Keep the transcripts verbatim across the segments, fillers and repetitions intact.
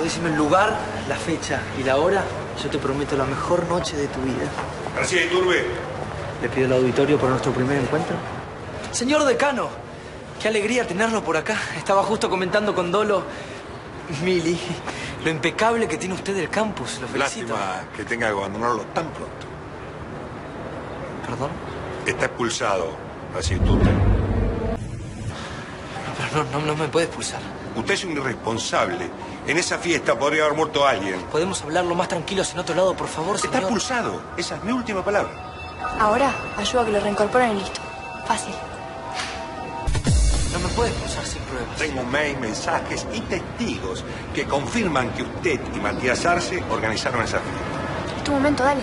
decirme el lugar, la fecha y la hora, yo te prometo la mejor noche de tu vida. García Iturbe. Le pido el auditorio para nuestro primer encuentro. Señor decano, qué alegría tenerlo por acá. Estaba justo comentando con Dolo, Mili, lo impecable que tiene usted el campus. Lo felicito. Lástima que tenga que abandonarlo tan pronto. ¿Perdón? Está expulsado, García Iturbe. No, pero no, no, no me puede expulsar. Usted es un irresponsable. En esa fiesta podría haber muerto alguien. ¿Podemos hablarlo más tranquilos en otro lado, por favor, señor? Está expulsado. Esa es mi última palabra. Ahora, ayuda a que lo reincorporen y listo. Fácil. No me puede expulsar sin pruebas. Tengo mail, mensajes y testigos que confirman que usted y Matías Arce organizaron esa fiesta. Es tu momento, dale.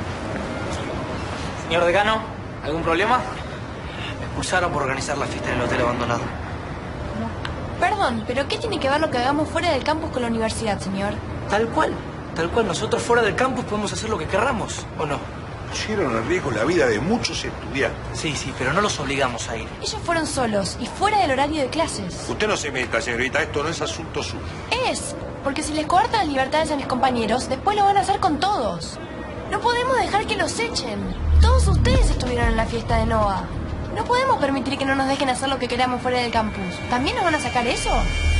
Señor decano, ¿algún problema? Me expulsaron por organizar la fiesta en el hotel abandonado. Perdón, pero ¿qué tiene que ver lo que hagamos fuera del campus con la universidad, señor? Tal cual. Tal cual. Nosotros fuera del campus podemos hacer lo que querramos, ¿o no? Pusieron en riesgo la vida de muchos estudiantes. Sí, sí, pero no los obligamos a ir. Ellos fueron solos y fuera del horario de clases. Usted no se meta, señorita. Esto no es asunto suyo. Es, porque si les coartan las libertades a mis compañeros, después lo van a hacer con todos. No podemos dejar que los echen. Todos ustedes estuvieron en la fiesta de Noah. No podemos permitir que no nos dejen hacer lo que queramos fuera del campus. ¿También nos van a sacar eso?